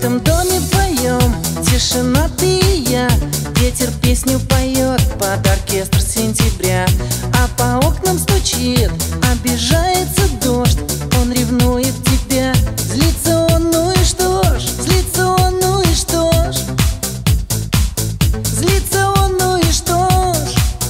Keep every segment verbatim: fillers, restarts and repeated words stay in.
этом доме вдвоем, тишина, ты и я. Ветер песню поет под оркестр сентября, а по окнам стучит, обижается дождь. Он ревнует тебя, злится он, ну и что ж, злится он, ну и что ж, злится он, ну и что ж.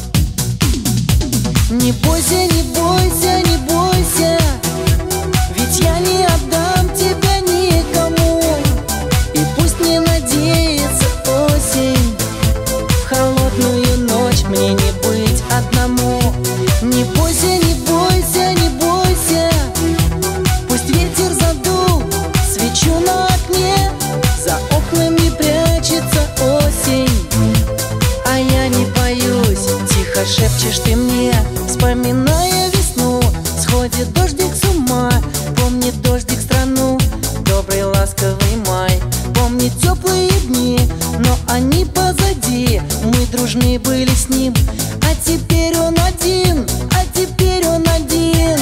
Не бойся, не бойся, не бойся, ведь я не отдам тебя никому. И пусть не надеется осень, в холодную ночь мне не быть одному. Не бойся, не бойся, не бойся, пусть ветер задул свечу на окне, за окнами прячется осень, а я не боюсь. Тихо шепчешь ты мне, вспоминая весну. Сходит дождик с ума, помнит дождик страну, добрый ласковый май. Помнит теплые дни, но они позади. Мы дружны были с ним, а теперь он один, а теперь он один,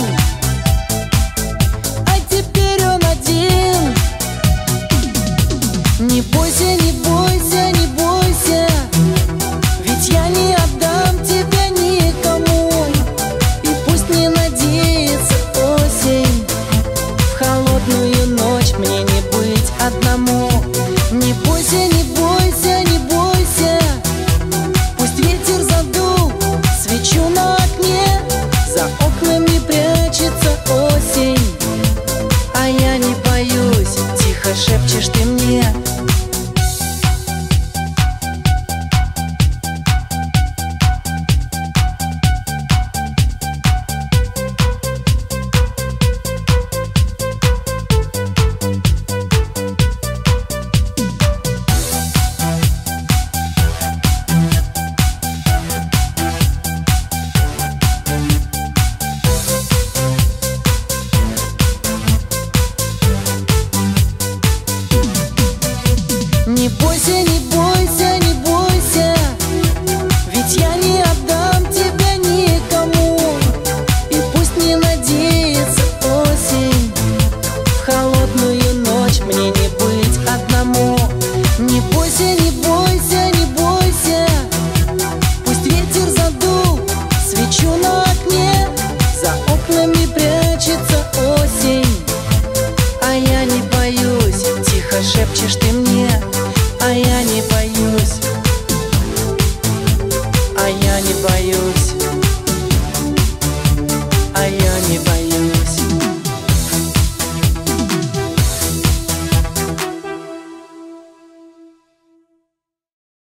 а теперь он один. Не бойся, не бойся, не бойся, ведь я не отдам тебя никому. И пусть не надеется осень, в холодную ночь мне не быть одному. Не бойся, не бойся, не бойся, пусть ветер задул свечу на окне, за окнами прячется осень, а я не боюсь. Тихо шепчешь ты мне. Не бойся, не бойся, не бойся, ведь я не отдам тебя никому. И пусть не надеется осень, в холодную ночь мне не быть одному. Не бойся, не бойся, не бойся, пусть ветер задул свечу на окне, за окнами прячется осень, а я не боюсь. Тихо шепчешь ты мне, а я не боюсь, а я не боюсь.